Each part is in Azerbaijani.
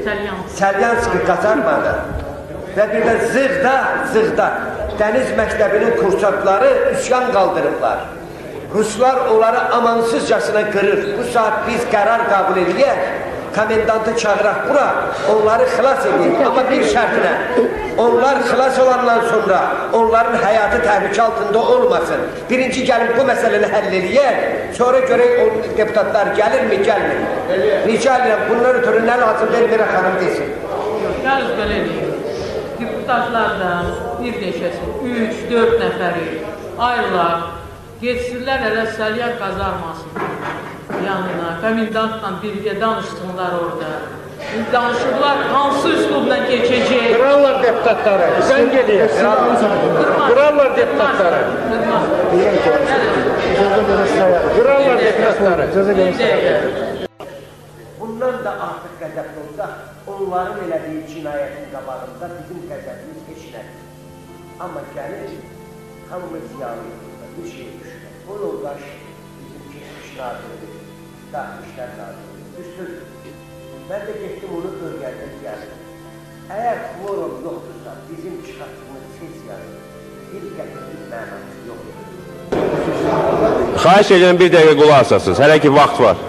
Salyanski kazarmadı. Və bir də Zığda dəniz məktəbinin kursantları üsyan qaldırıblar. Ruslar onları amansızcasına qırır. Bu saat biz qərar qəbul edək, komendantı çağıraq bura, onları xilas edək. Amma bir şərtinə, onlar xilas olandan sonra onların həyatı təhlükə altında olmasın. Birinci gəlin bu məsələni həll edək, sonra görək o deputatlar gəlirmi, gəlmir. Rica edirəm, bunlar ötürü nə lazımdır, Elmira xanım desin. Yalnız belə deyim. Deputatlardan bir neçəsi, 3-4 nəfəri ayrılar, geçsinlər elə Salyan kazarmasın yanına, komendantla birlikte danışsınlar orada. Danışıqlar hansı üslubla geçəcək? Qırarlar deputatları, sən gediyor. Qırarlar deputatları. Qırarlar deputatları. Bundan da artıq qəzəbli olsa, onların elədiyi cinayətin qabağında bizim qəzəbimiz heç nədir. Amma gəlir, hamımız ziyalıyıq, bir şey düşünək. Bu yoldaş bizim keçmiş nazirdir, daxilişlər nazirdir, üstün. Mən də getdim onu bölgədən gəldim. Əgər quorum yoxdursa, bizim çıxartdığımız sesiyanın bir qətirlik mənası yoxdur. Xahiş edirəm bir dəqiqə qulaq asasınız, hələ ki vaxt var.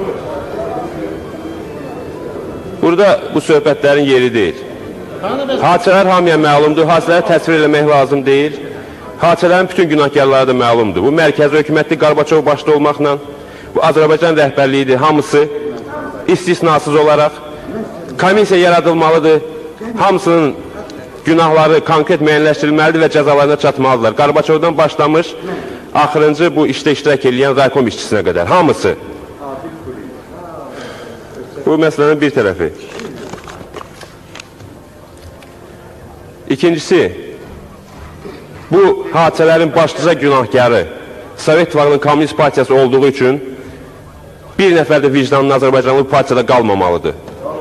Burada bu söhbətlərin yeri deyil. Hadisələr hamıya məlumdur, hadisələri təsvir eləmək lazım deyil. Hadisələrin bütün günahkarları da məlumdur. Bu mərkəzi hökumətli Qarbaçov başda olmaqla, bu Azərbaycan rəhbərliyidir, hamısı istisnasız olaraq komissiya yaradılmalıdır. Hamısının günahları konkret müəyyənləşdirilməlidir və cəzalarına çatmalıdırlar. Qarbaçovdan başlamış, axırıncı bu işdə iştirak edən raykom işçisinə qədər, hamısı. Bu məsələnin bir tərəfi. İkincisi, bu hadisələrin başlıca günahkarı Sovet İttifaqının Komünist Partiyası olduğu üçün bir nəfər də vicdanlı Azərbaycanlı bu partiyada qalmamalıdır.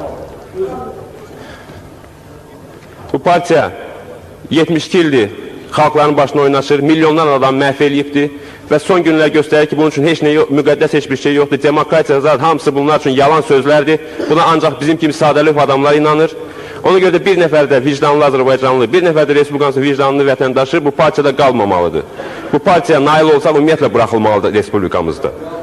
Bu partiya 72 ildir xalqların başına oynaşır, milyonlar adam məhv eləyibdir və son günlər göstərir ki, bunun üçün heç nə yox, müqəddəs heç bir şey yoxdur. Demokratiya, hamısı bunlar üçün yalan sözlərdir. Buna ancaq bizim kimi sadəlöv adamlar inanır. Ona görə də bir nəfər də vicdanlı Azərbaycanlı, bir nəfər də Respublikamızın vicdanlı vətəndaşı bu partiyada qalmamalıdır. Bu partiya nail olsa ümumiyyətlə buraxılmalıdır Respublikamızda.